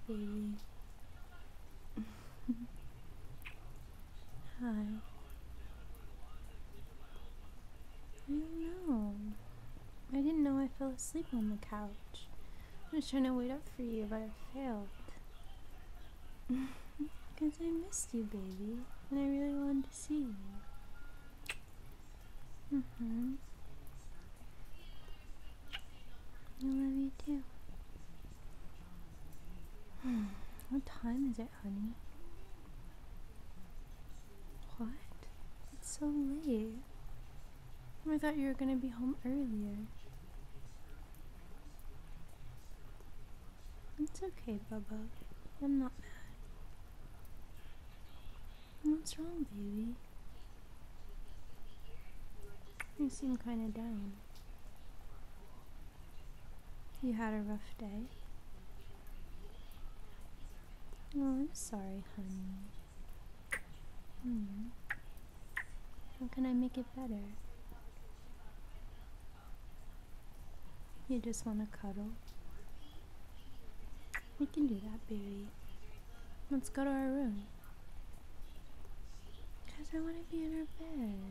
baby. Hi. I don't know. I didn't know I fell asleep on the couch. I was trying to wait up for you, but I failed. Because I missed you, baby. And I really wanted to see you. I love you too. What time is it, honey? What? It's so late. I thought you were gonna be home earlier. It's okay, Bubba. I'm not mad. What's wrong, baby? You seem kinda down. You had a rough day? Oh, I'm sorry, honey. How can I make it better? You just want to cuddle? We can do that, baby. Let's go to our room. Because I want to be in our bed.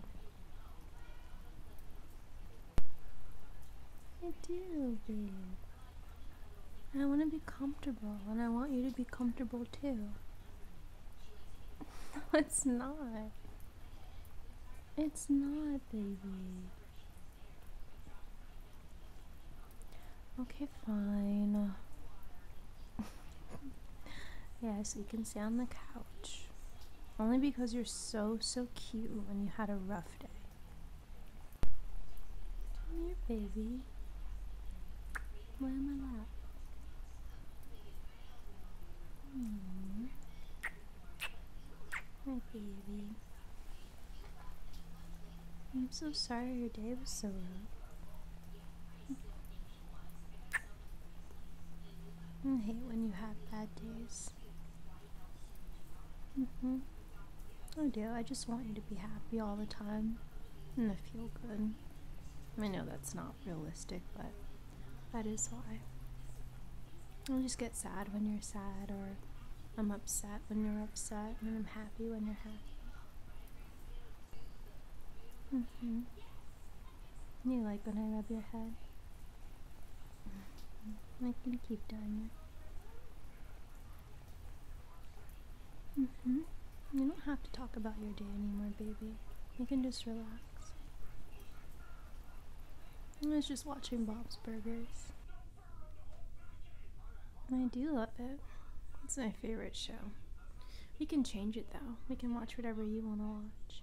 I do, babe. I want to be comfortable, and I want you to be comfortable too. No, it's not. It's not, baby. Okay, fine. Yes, we can stay on the couch. Only because you're so cute when you had a rough day. Come here, baby. Lay on my lap. My baby. I'm so sorry your day was so rough. I hate when you have bad days. I do. I just want you to be happy all the time and to feel good. I know that's not realistic, but that is why. I'll just get sad when you're sad, or I'm upset when you're upset, and I'm happy when you're happy. You like when I rub your head? I can keep doing it. You don't have to talk about your day anymore, baby. You can just relax. I was just watching Bob's Burgers. I do love it. It's my favorite show. We can change it though. We can watch whatever you want to watch.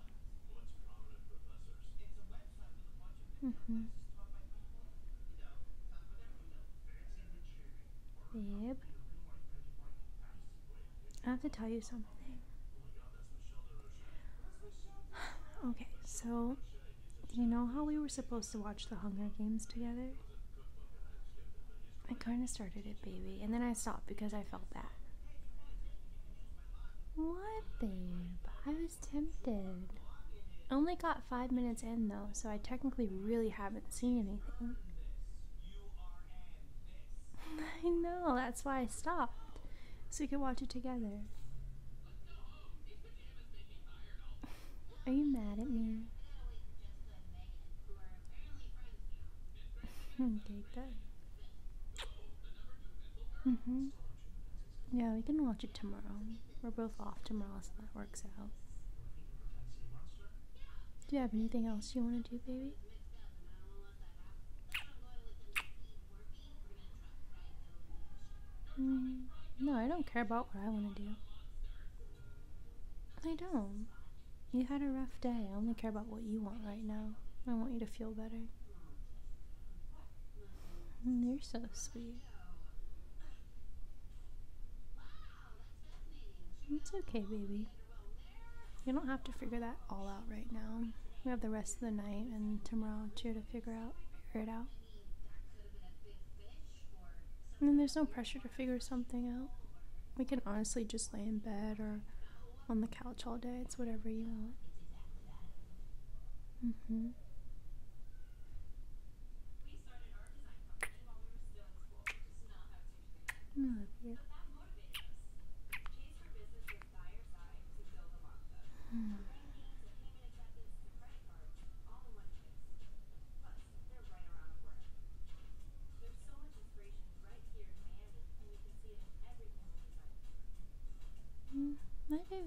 Babe, I have to tell you something. Okay, so you know how we were supposed to watch the Hunger Games together? I kind of started it, baby, and then I stopped because I felt bad. What, babe? I was tempted. I only got 5 minutes in though, so I technically really haven't seen anything. I know, that's why I stopped. So we could watch it together. Are you mad at me? Okay, good. Yeah, we can watch it tomorrow. We're both off tomorrow, so that works out. Do you have anything else you want to do, baby? No, I don't care about what I want to do. I don't. You had a rough day. I only care about what you want right now. I want you to feel better. You're so sweet. It's okay, baby. You don't have to figure that all out right now. We have the rest of the night and tomorrow too to figure it out. And then there's no pressure to figure something out. We can honestly just lay in bed or on the couch all day. It's whatever you want. I love you.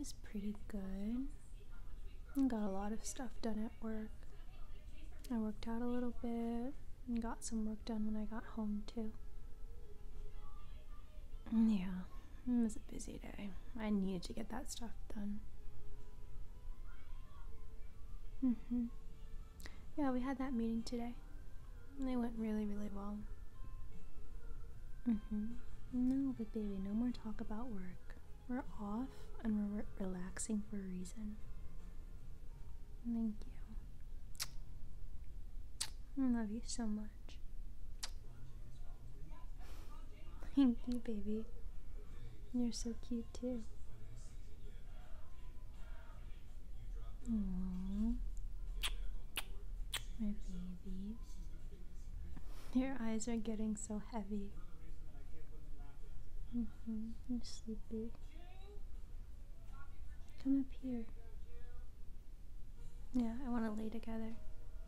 was pretty good. I got a lot of stuff done at work. I worked out a little bit and got some work done when I got home too. Yeah, it was a busy day. I needed to get that stuff done. Yeah, we had that meeting today. And it went really, really well. No, but baby, no more talk about work. We're off and we're relaxing for a reason. Thank you. I love you so much. Thank you, baby. You're so cute too. Aww. My baby. Your eyes are getting so heavy. You're sleepy. Come up here. Yeah, I want to lay together.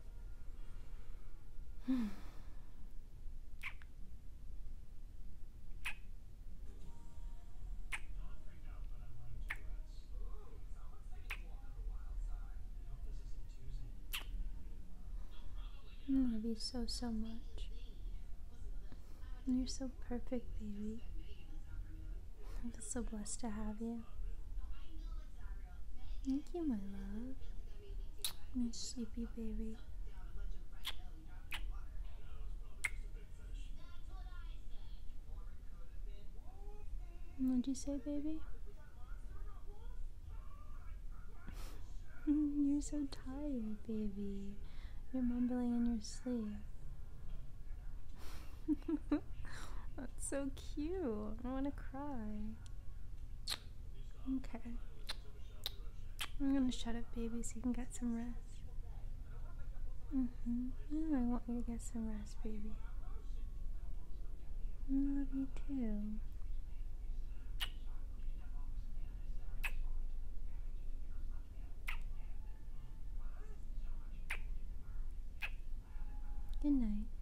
I love you so, so much. You're so perfect, baby. I'm just so blessed to have you. Thank you, my love. My sleepy baby. What'd you say, baby? You're so tired, baby. You're mumbling in your sleep. That's so cute. I want to cry. Okay. I'm gonna shut up, baby, so you can get some rest. I want you to get some rest, baby. I love you too. Good night.